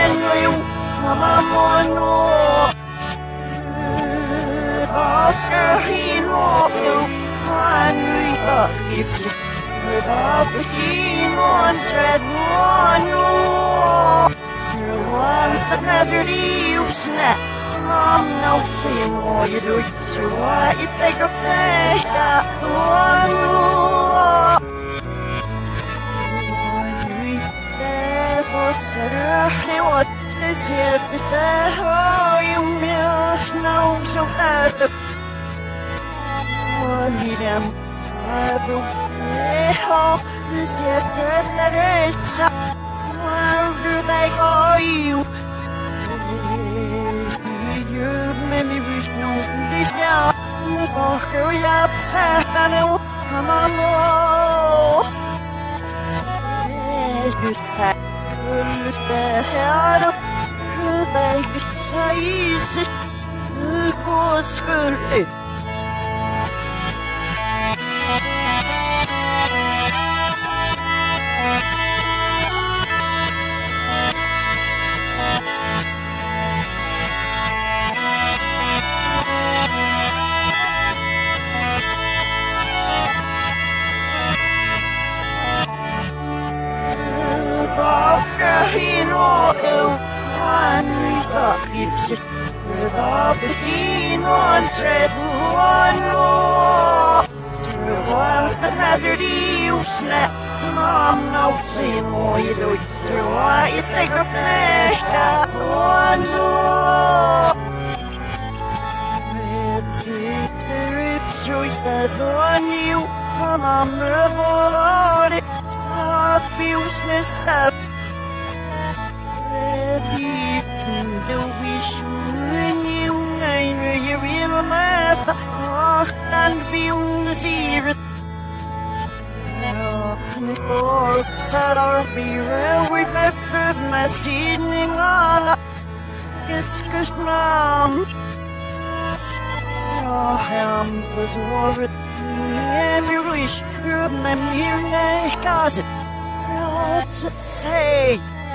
you, Mamamono. After he knows you, Henry Bucks. Without being on tread on you. Through one another, you snap. Mom, no saying what you do. Through what you take a flash at the one you. Hey, what is here for that? Oh, you know so bad. One of them, I broke oh, this year for that is where do they go? You made me wish no this now. Oh, hurry up, Santa, come on, it's just that. Understand who they say is school. He knows Henry Bucks. Without being on tread one more. Through one another, you snap. Mom, no saying what you do. Through what you take a flash at one more. Let's see the rips right at one you. Mom, revel on it. Heart feels less up. The wish when you know you real math, and feel the secret. Or sad or be real with my food, my seeding all. Yes, cause mom, your hand was worth every wish. You're my mere cousin. Say.